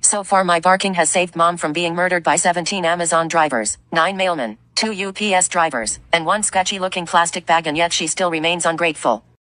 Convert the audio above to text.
So far my barking has saved Mom from being murdered by 17 Amazon drivers, 9 mailmen, 2 UPS drivers, and 1 sketchy looking plastic bag, and yet she still remains ungrateful.